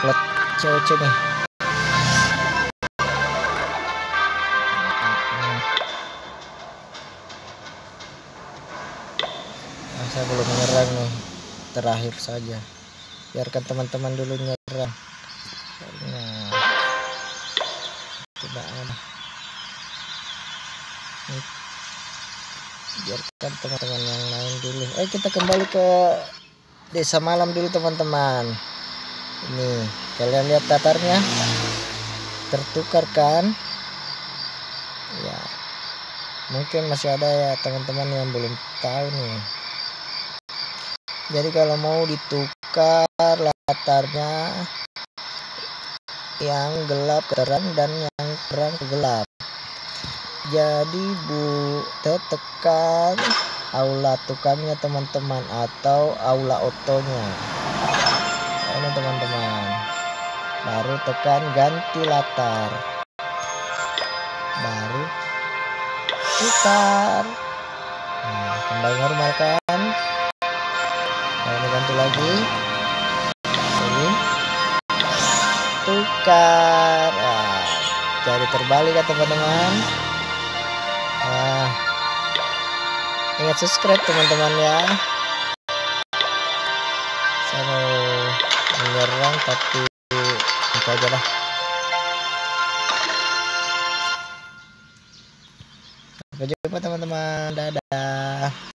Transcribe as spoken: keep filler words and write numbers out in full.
coklat C O C nih. Nah, saya belum menyerang nih, terakhir saja. Biarkan teman-teman dulu nyerang. Nah, tidak ada. Biarkan teman-teman yang lain dulu. Eh kita kembali ke desa malam dulu teman-teman. Ini kalian lihat datarnya tertukar kan? Ya, mungkin masih ada ya teman-teman yang belum tahu nih. Jadi kalau mau ditukar latarnya yang gelap ke terang dan yang terang ke gelap. Jadi bu tekan aula tukarnya teman-teman, atau aula otonya. Ini teman-teman, baru tekan ganti latar, baru tukar. Nah, kembali normal kan. Lalu ganti lagi, ini tukar. Nah, jadi terbalik ya teman-teman. Nah, ingat subscribe teman-teman ya. Saya mau menyerang tapi itu aja lah. Sampai jumpa teman-teman, dadah.